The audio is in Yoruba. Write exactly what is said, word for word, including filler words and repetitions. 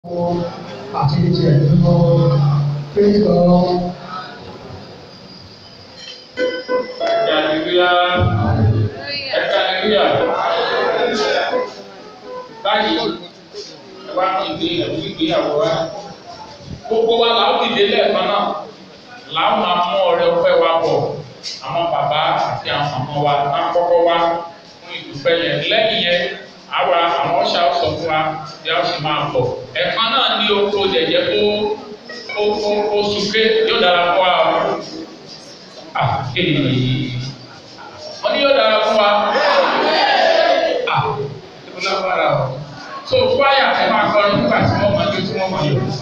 把这一切能够非常。 báyìí ẹ wá ní ìgbéyàwó ìgbéyàwó wa gbogbo wa làwọn dìde lẹ́ẹ̀kan náà làwọn máa mú ọrẹ ọpẹ́ wa bọ̀ àwọn bàbá àti àwọn ọmọ wa náà kọ́kọ́ wá fún ìdúpẹ́ yẹn lẹ́yìn yẹn àwa àwọn ọ̀ṣà sọ fún wa bí a ṣe máa bọ̀ ẹ̀kan náà ní oko jẹ̀jẹ̀ kó ó ó ó súnké yóò dára fún wa àkéde wọ́n ní yóò dára fún wa lágbára o so fáyà ẹ máa kọrin nígbà tí wọ́n máa jó tí wọ́n máa yọ.